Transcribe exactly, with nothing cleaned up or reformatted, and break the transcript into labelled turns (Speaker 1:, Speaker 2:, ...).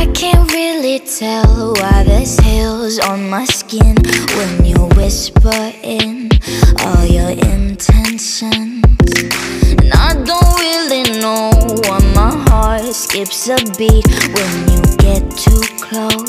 Speaker 1: I can't really tell why there's hairs on my skin when you whisper in all your intentions. And I don't really know why my heart skips a beat when you get too close.